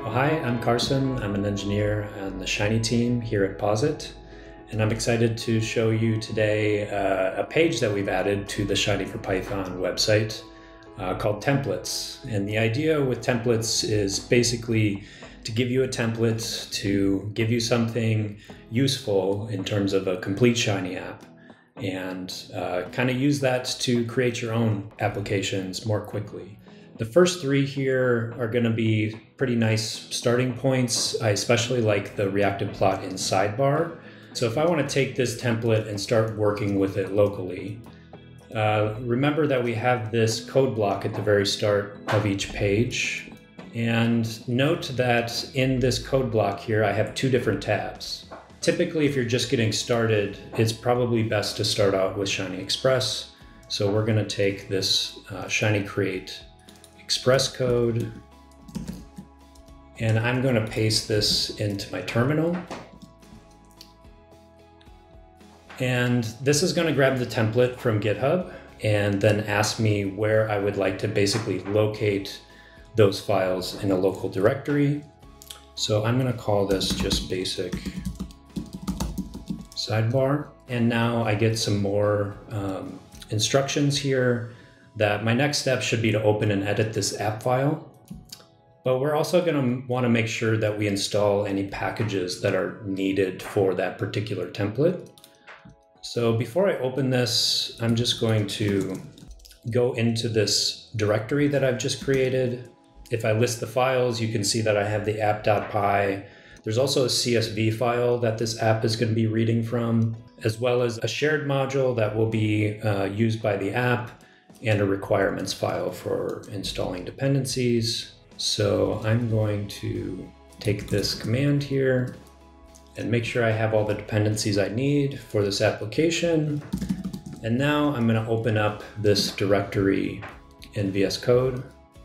Well, hi, I'm Carson. I'm an engineer on the Shiny team here at Posit, and I'm excited to show you today a page that we've added to the Shiny for Python website called templates. And the idea with templates is basically to give you a template to give you something useful in terms of a complete Shiny app, and kind of use that to create your own applications more quickly. The first three here are going to be pretty nice starting points. I especially like the reactive plot in sidebar. So if I want to take this template and start working with it locally, remember that we have this code block at the very start of each page. And note that in this code block here, I have two different tabs. Typically, if you're just getting started, it's probably best to start out with Shiny Express. So we're going to take this Shiny Create Express code, and I'm going to paste this into my terminal. And this is going to grab the template from GitHub and then ask me where I would like to basically locate those files in a local directory. So I'm going to call this just basic sidebar. And now I get some more instructions here that my next step should be to open and edit this app file. But we're also going to want to make sure that we install any packages that are needed for that particular template. So before I open this, I'm just going to go into this directory that I've just created. If I list the files, you can see that I have the app.py. There's also a CSV file that this app is going to be reading from, as well as a shared module that will be used by the app, and a requirements file for installing dependencies. So I'm going to take this command here and make sure I have all the dependencies I need for this application. And now I'm going to open up this directory in VS Code.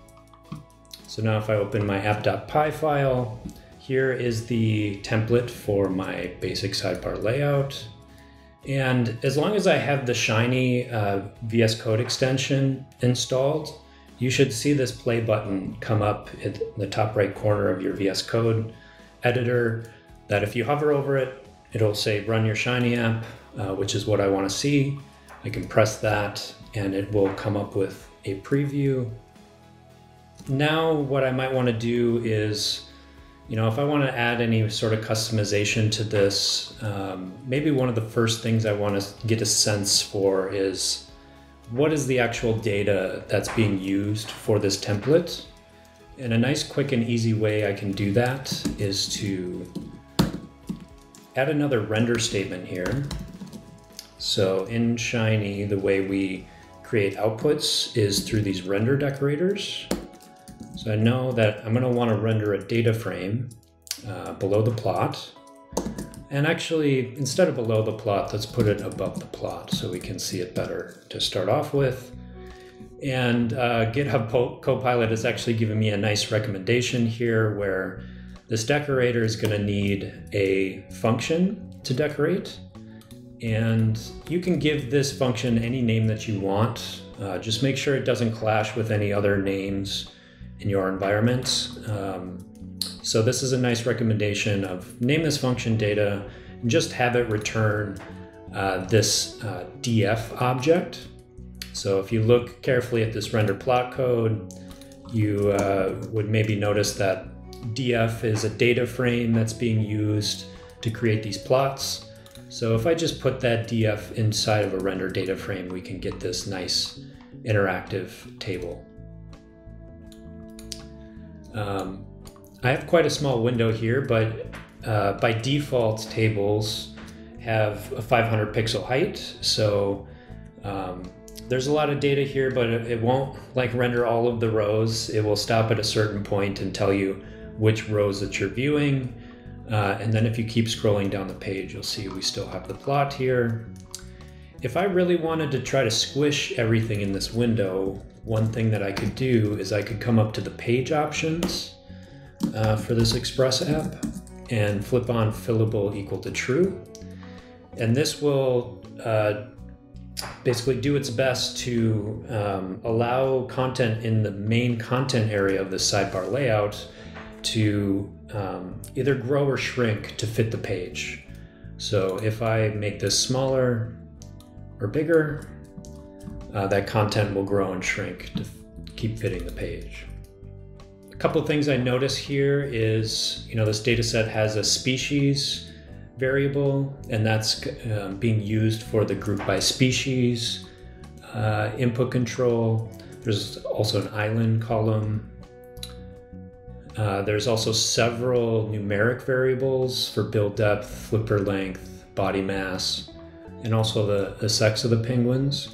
So now if I open my app.py file, here is the template for my basic sidebar layout. And as long as I have the Shiny VS Code extension installed, you should see this play button come up in the top right corner of your VS Code editor, that if you hover over it, it'll say run your Shiny app, which is what I want to see. I can press that and it will come up with a preview. Now what I might want to do is, if I want to add any sort of customization to this, maybe one of the first things I want to get a sense for is what is the actual data that's being used for this template. And a nice, quick, and easy way I can do that is to add another render statement here. So in Shiny, the way we create outputs is through these render decorators. So I know that I'm going to want to render a data frame below the plot. And actually, instead of below the plot, let's put it above the plot so we can see it better to start off with. And GitHub Copilot has actually given me a nice recommendation here where this decorator is going to need a function to decorate. And you can give this function any name that you want. Just make sure it doesn't clash with any other names in your environment. So this is a nice recommendation of name this function data and just have it return this df object. So if you look carefully at this render plot code, you would maybe notice that df is a data frame that's being used to create these plots. So if I just put that df inside of a render data frame, we can get this nice interactive table. I have quite a small window here, but by default tables have a 500 pixel height. So there's a lot of data here, but it won't render all of the rows. It will stop at a certain point and tell you which rows that you're viewing. And then if you keep scrolling down the page, you'll see we still have the plot here. If I really wanted to try to squish everything in this window, one thing that I could do is I could come up to the page options for this Express app and flip on fillable equal to true. And this will basically do its best to allow content in the main content area of the sidebar layout to either grow or shrink to fit the page. So if I make this smaller or bigger, that content will grow and shrink to keep fitting the page. A couple of things I notice here is, this data set has a species variable, and that's being used for the group by species input control. There's also an island column. There's also several numeric variables for build depth, flipper length, body mass, and also the sex of the penguins.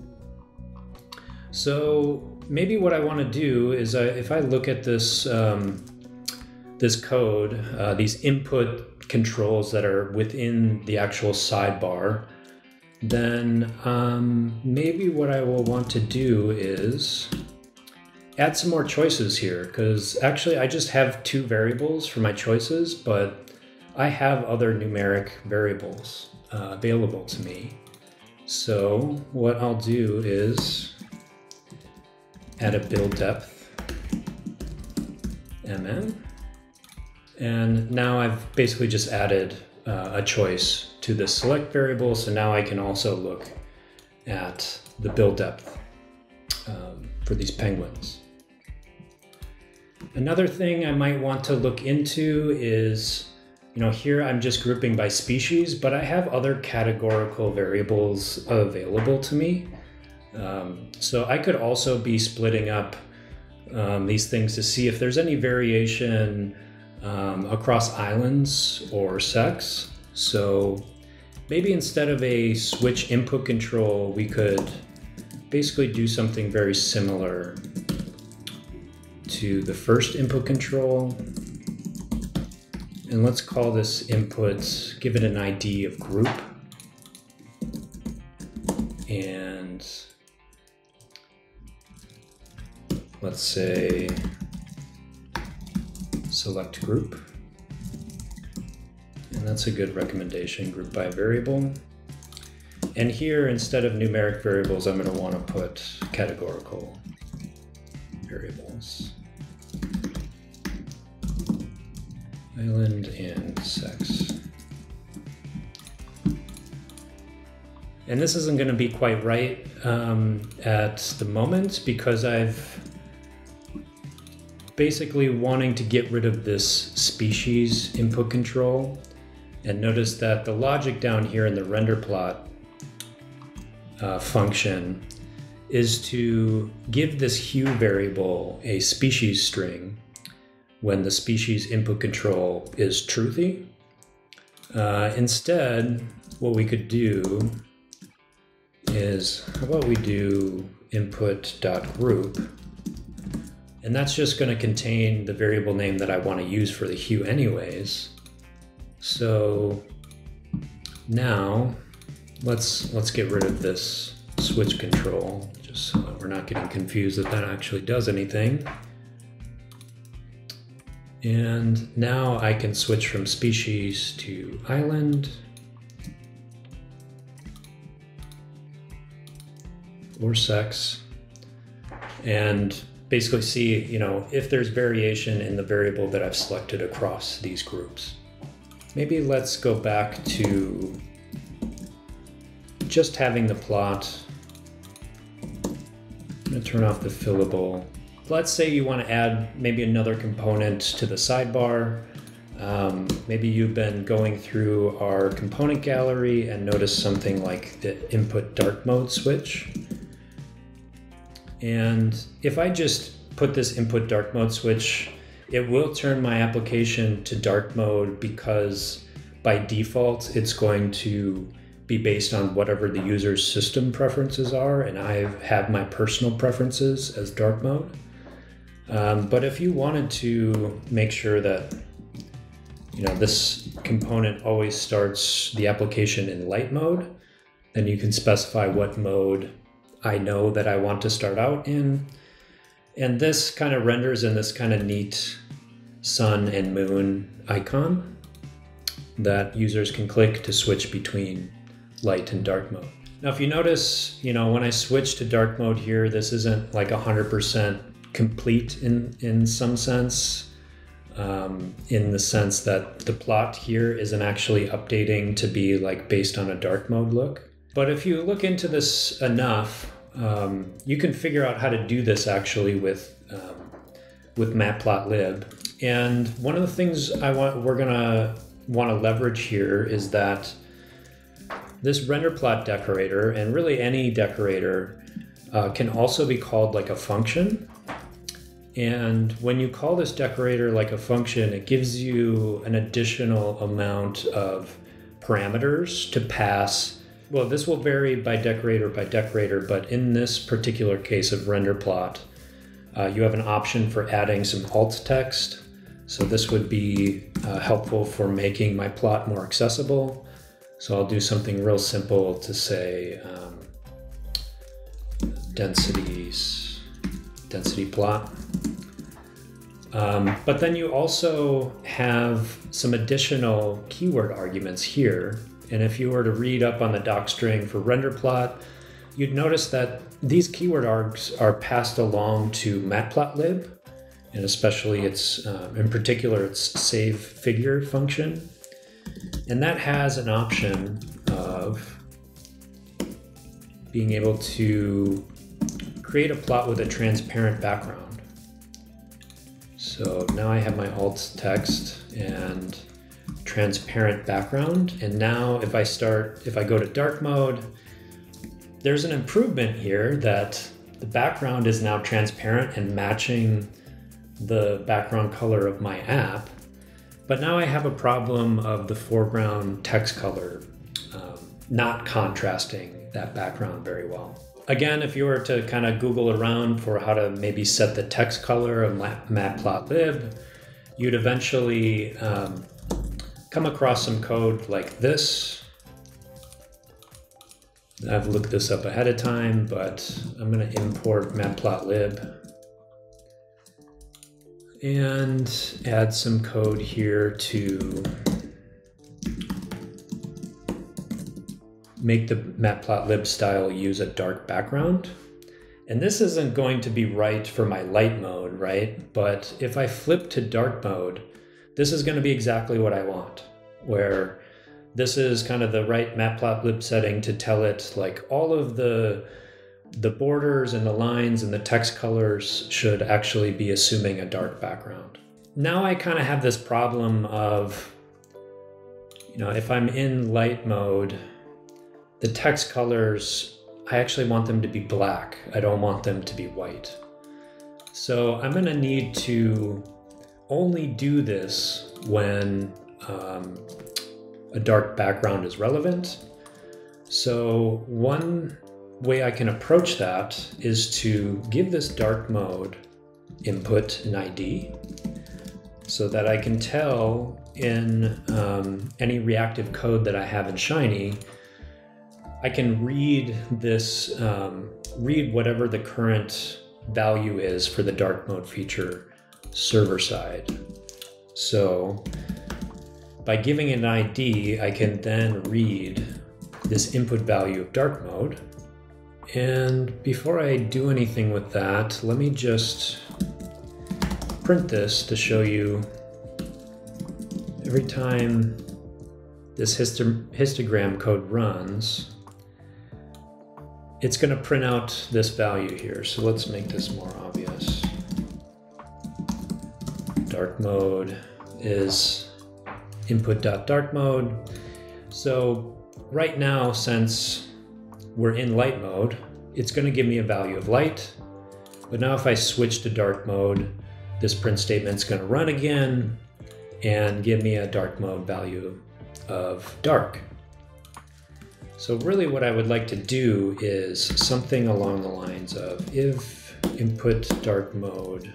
So maybe what I want to do is if I look at this this code, these input controls that are within the actual sidebar, then maybe what I will want to do is add some more choices here, because actually I just have 2 variables for my choices, but I have other numeric variables available to me. So what I'll do is add a build depth mm, and now I've basically just added a choice to this select variable, so now I can also look at the build depth for these penguins. Another thing I might want to look into is, here I'm just grouping by species, but I have other categorical variables available to me. So I could also be splitting up these things to see if there's any variation across islands or sex. So maybe instead of a switch input control, we could basically do something very similar to the first input control. And let's call this input, give it an ID of group. And let's say select group. And that's a good recommendation, group by variable. And here, instead of numeric variables, I'm going to want to put categorical variables. Island and sex. And this isn't going to be quite right at the moment, because I've basically wanting to get rid of this species input control. And notice that the logic down here in the render plot function is to give this hue variable a species string when the species input control is truthy. Instead, what we could do is, how about we do input.group, and that's just going to contain the variable name that I want to use for the hue anyways. So now let's get rid of this switch control, just so that we're not getting confused that that actually does anything. And now I can switch from species to island or sex, and basically see, if there's variation in the variable that I've selected across these groups. Maybe let's go back to just having the plot. I'm going to turn off the fillable. Let's say you want to add maybe another component to the sidebar. Maybe you've been going through our component gallery and noticed something like the input dark mode switch. And if I just put this input dark mode switch, it will turn my application to dark mode, because by default it's going to be based on whatever the user's system preferences are, and I have my personal preferences as dark mode. But if you wanted to make sure that this component always starts the application in light mode, then you can specify what mode I know that I want to start out in. And this kind of renders in this kind of neat sun and moon icon that users can click to switch between light and dark mode. Now, if you notice, when I switch to dark mode here, this isn't like 100% complete in some sense. in the sense that the plot here isn't actually updating to be like based on a dark mode look. But if you look into this enough, you can figure out how to do this actually with matplotlib. And one of the things we're gonna want to leverage here is that this render plot decorator, and really any decorator, can also be called like a function. And when you call this decorator like a function, it gives you an additional amount of parameters to pass. Well, this will vary by decorator, but in this particular case of render plot, you have an option for adding some alt text. So this would be helpful for making my plot more accessible. So I'll do something real simple to say density plot. But then you also have some additional keyword arguments here. And if you were to read up on the docstring for render plot, you'd notice that these keyword args are passed along to matplotlib, and especially its, in particular, its save figure function. And that has an option of being able to create a plot with a transparent background. So now I have my alt text and transparent background. And now if I go to dark mode, there's an improvement here that the background is now transparent and matching the background color of my app. But now I have a problem of the foreground text color not contrasting that background very well. Again, if you were to kind of Google around for how to maybe set the text color of matplotlib, you'd eventually come across some code like this. I've looked this up ahead of time, but I'm going to import matplotlib and add some code here to make the matplotlib style use a dark background. And this isn't going to be right for my light mode, right? But if I flip to dark mode, this is going to be exactly what I want, where this is kind of the right matplotlib setting to tell it like all of the borders and the lines and the text colors should actually be assuming a dark background. Now I kind of have this problem of, if I'm in light mode, the text colors, I actually want them to be black. I don't want them to be white. So I'm going to need to only do this when a dark background is relevant. So one way I can approach that is to give this dark mode input an ID so that I can tell in any reactive code that I have in Shiny, I can read this, read whatever the current value is for the dark mode feature server side. So by giving it an ID, I can then read this input value of dark mode. And before I do anything with that, let me just print this to show you every time this histogram code runs, it's going to print out this value here. So let's make this more obvious. Dark mode is input.dark mode. So right now, since we're in light mode, it's going to give me a value of light. But now if I switch to dark mode, this print statement's going to run again and give me a dark mode value of dark. So really what I would like to do is something along the lines of if input dark mode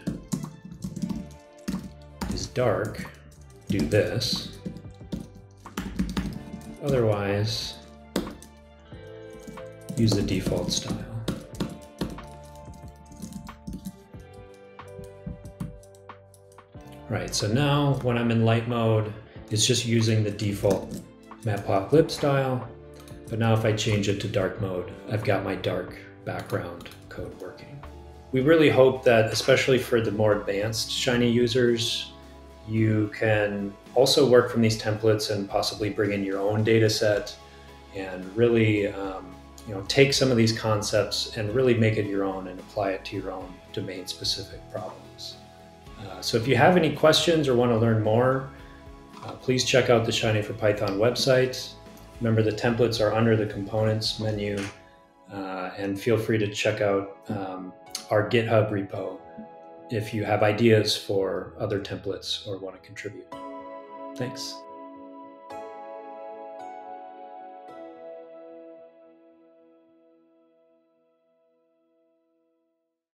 is dark, do this. Otherwise, use the default style. Right, so now when I'm in light mode, it's just using the default matplotlib style. But now if I change it to dark mode, I've got my dark background code working. We really hope that, especially for the more advanced Shiny users, You can also work from these templates and possibly bring in your own data set and really take some of these concepts and really make it your own and apply it to your own domain-specific problems. So if you have any questions or want to learn more, please check out the Shiny for Python website. Remember, the templates are under the components menu, and feel free to check out our GitHub repo if you have ideas for other templates or want to contribute. Thanks.